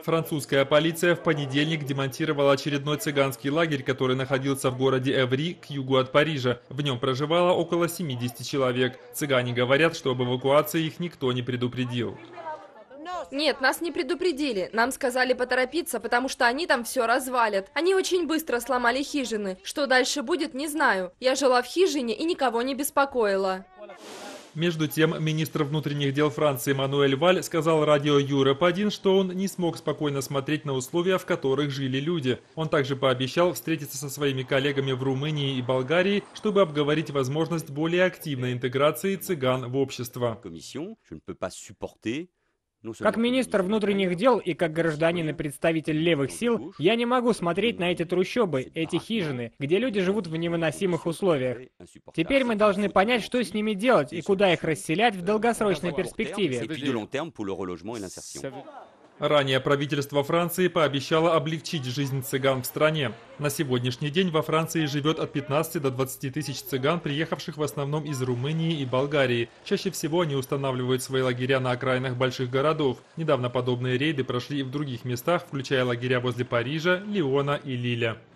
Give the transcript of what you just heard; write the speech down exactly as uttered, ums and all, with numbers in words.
Французская полиция в понедельник демонтировала очередной цыганский лагерь, который находился в городе Эври к югу от Парижа. В нем проживало около семидесяти человек. Цыгане говорят, что об эвакуации их никто не предупредил. Нет, нас не предупредили. Нам сказали поторопиться, потому что они там все развалят. Они очень быстро сломали хижины. Что дальше будет, не знаю. Я жила в хижине и никого не беспокоила. Между тем, министр внутренних дел Франции Мануэль Валь сказал радио Юреп один, что он не смог спокойно смотреть на условия, в которых жили люди. Он также пообещал встретиться со своими коллегами в Румынии и Болгарии, чтобы обговорить возможность более активной интеграции цыган в общество. Как министр внутренних дел и как гражданин и представитель левых сил, я не могу смотреть на эти трущобы, эти хижины, где люди живут в невыносимых условиях. Теперь мы должны понять, что с ними делать и куда их расселять в долгосрочной перспективе. Ранее правительство Франции пообещало облегчить жизнь цыган в стране. На сегодняшний день во Франции живет от пятнадцати до двадцати тысяч цыган, приехавших в основном из Румынии и Болгарии. Чаще всего они устанавливают свои лагеря на окраинах больших городов. Недавно подобные рейды прошли и в других местах, включая лагеря возле Парижа, Лиона и Лиля.